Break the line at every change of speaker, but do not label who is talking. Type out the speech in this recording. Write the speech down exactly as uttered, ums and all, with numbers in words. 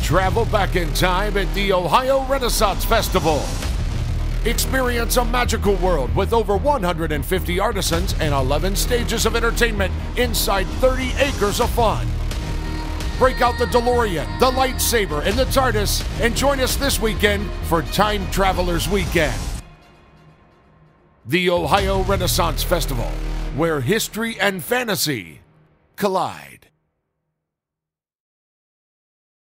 Travel back in time at the Ohio Renaissance Festival. Experience a magical world with over one hundred fifty artisans and eleven stages of entertainment inside thirty acres of fun. Break out the DeLorean, the lightsaber, and the TARDIS and join us this weekend for Time Travelers Weekend. The Ohio Renaissance Festival, where history and fantasy collide.